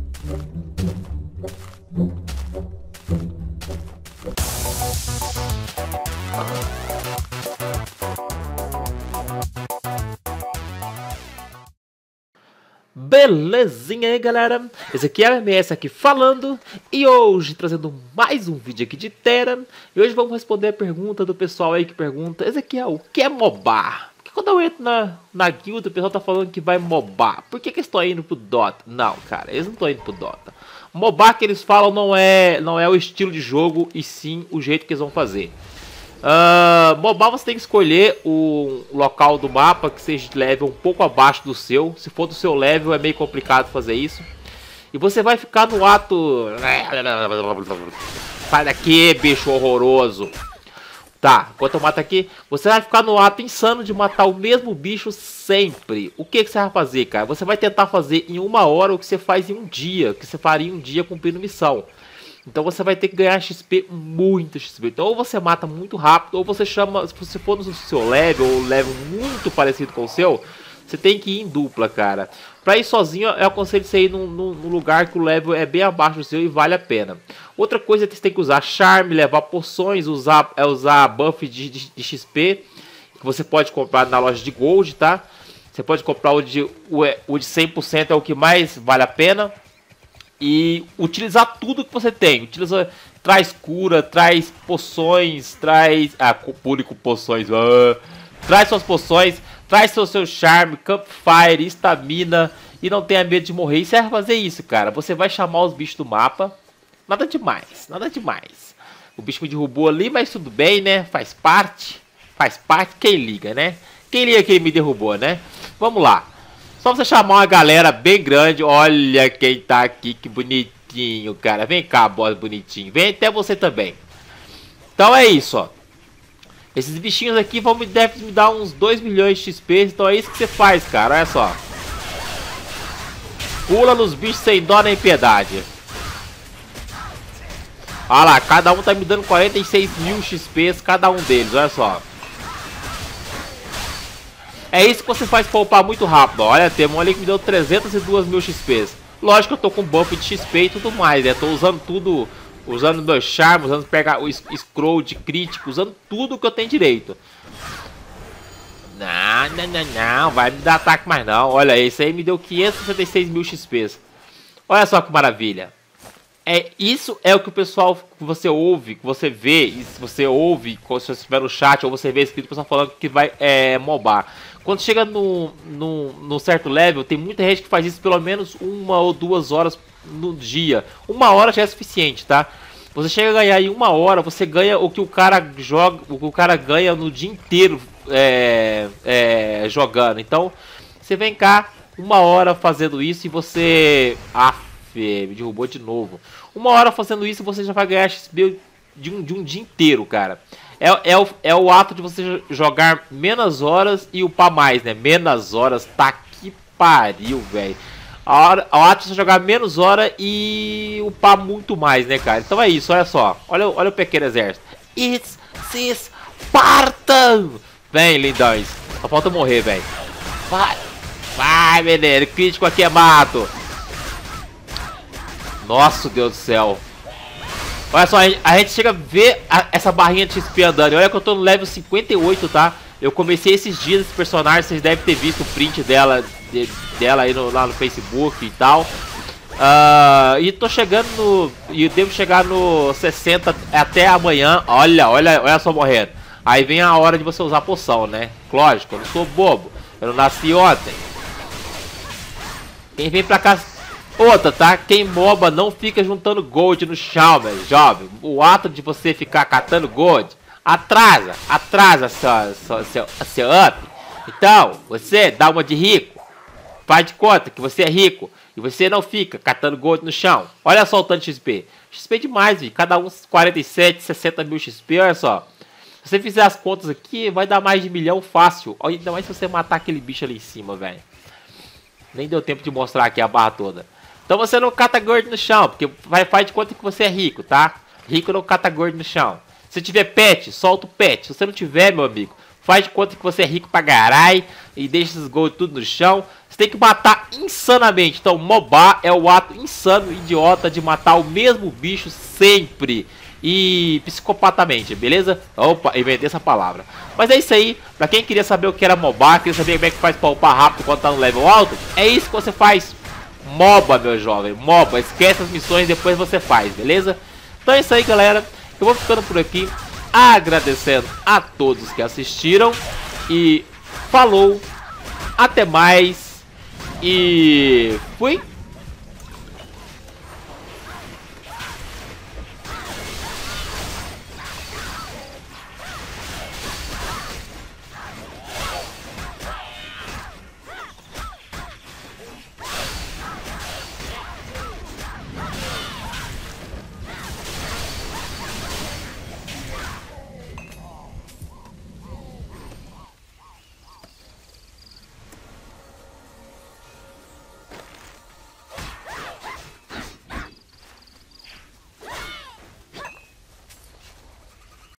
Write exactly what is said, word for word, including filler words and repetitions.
Belezinha aí, galera? Esse aqui é o M S aqui falando, e hoje trazendo mais um vídeo aqui de Tera. E hoje vamos responder a pergunta do pessoal aí que pergunta: Ezequiel, o que é mobar? Porque quando eu entro na, na guilda o pessoal tá falando que vai mobar. Por que que eles estão indo pro Dota? Não, cara, eles não estão indo pro Dota. Mobar que eles falam não é, não é o estilo de jogo, e sim o jeito que eles vão fazer. Uh, Mobile você tem que escolher o local do mapa que seja de level um pouco abaixo do seu. Se for do seu level é meio complicado fazer isso. E você vai ficar no ato... Sai daqui, bicho horroroso. Tá, enquanto eu mato aqui, você vai ficar no ato insano de matar o mesmo bicho sempre. O que, que você vai fazer, cara? Você vai tentar fazer em uma hora o que você faz em um dia, o que você faria em um dia cumprindo missão. Então você vai ter que ganhar X P, muito X P. Então ou você mata muito rápido, ou você chama, se você for no seu level, ou level muito parecido com o seu, você tem que ir em dupla, cara. Pra ir sozinho, eu aconselho você ir num, num, num lugar que o level é bem abaixo do seu e vale a pena. Outra coisa é que você tem que usar charme, levar poções, usar, é usar buff de, de, de X P, que você pode comprar na loja de Gold, tá? Você pode comprar o de, o, o de cem por cento, é o que mais vale a pena. E utilizar tudo que você tem. Utiliza, traz cura, traz poções, traz... Ah, público poções. Uh, traz suas poções, traz seu, seu charme, campfire, estamina. E não tenha medo de morrer. E você vai fazer isso, cara. Você vai chamar os bichos do mapa. Nada demais, nada demais. O bicho me derrubou ali, mas tudo bem, né? Faz parte. Faz parte. Quem liga, né? Quem liga que ele me derrubou, né? Vamos lá. Só você chamar uma galera bem grande. Olha quem tá aqui, que bonitinho, cara. Vem cá, boss bonitinho. Vem até você também. Então é isso, ó. Esses bichinhos aqui vão me, devem me dar uns dois milhões de X P. Então é isso que você faz, cara. Olha só. Pula nos bichos sem dó nem piedade. Olha lá, cada um tá me dando quarenta e seis mil X P cada um deles. Olha só. É isso que você faz pra upar muito rápido. Olha, tem um ali que me deu trezentos e dois mil X P. Lógico que eu tô com buff de X P e tudo mais, né? Tô usando tudo, usando meu charme, usando pegar o scroll de crítico, usando tudo que eu tenho direito. Não, não, não, não, vai me dar ataque mais não. Olha, esse aí me deu quinhentos e sessenta e seis mil X P. Olha só que maravilha. É, isso é o que o pessoal que você ouve, que você vê, e se você ouve, se você estiver no chat ou você vê escrito o pessoal falando que vai é, mobar. Quando chega no, no, no certo level, tem muita gente que faz isso pelo menos uma ou duas horas no dia. Uma hora já é suficiente, tá? Você chega a ganhar em uma hora, você ganha o que o cara joga, o que o cara ganha no dia inteiro é, é, jogando. Então, você vem cá, uma hora fazendo isso e você... Ah, me derrubou de novo. Uma hora fazendo isso, você já vai ganhar X P de um, de um dia inteiro, cara. É, é, o, é o ato de você jogar menos horas e upar mais, né? Menos horas, tá que pariu, velho. O ato de você jogar menos horas e upar muito mais, né, cara? Então é isso, olha só. Olha, olha o pequeno exército. It's Spartan! Vem, lindões. Só falta morrer, velho. Vai, vai, menino. Crítico aqui é mato. Nossa, Deus do céu. Olha só, a gente chega a ver a, essa barrinha de X P andando. Olha que eu tô no level cinquenta e oito, tá? Eu comecei esses dias esse personagem, vocês devem ter visto o print dela, de, dela aí no, lá no Facebook e tal. Uh, e tô chegando no... E devo chegar no sessenta até amanhã. Olha, olha, olha só morrendo. Aí vem a hora de você usar poção, né? Lógico, eu não sou bobo. Eu não nasci ontem. Quem vem pra cá... Outra, tá? Quem moba não fica juntando gold no chão, meu jovem. O ato de você ficar catando gold atrasa, atrasa seu, seu, seu, seu up. Então, você dá uma de rico. Faz de conta que você é rico e você não fica catando gold no chão. Olha só o tanto de X P. X P demais, viu? Cada um quarenta e sete, sessenta mil X P, olha só. Se você fizer as contas aqui, vai dar mais de milhão fácil. Ainda mais se você matar aquele bicho ali em cima, velho. Nem deu tempo de mostrar aqui a barra toda. Então você não cata gold no chão, porque vai faz de conta que você é rico, tá? Rico não cata gold no chão. Se tiver pet, solta o pet. Se você não tiver, meu amigo, faz de conta que você é rico pra garai e deixa esses gols tudo no chão. Você tem que matar insanamente. Então, mobar é o ato insano, idiota de matar o mesmo bicho sempre. E psicopatamente, beleza? Opa, inventei essa palavra. Mas é isso aí, pra quem queria saber o que era mobar, queria saber como é que faz pra upar rápido quando tá no level alto, é isso que você faz. Moba, meu jovem, moba, esquece as missões, depois você faz, beleza? Então é isso aí, galera, eu vou ficando por aqui, agradecendo a todos que assistiram. E falou, até mais e fui!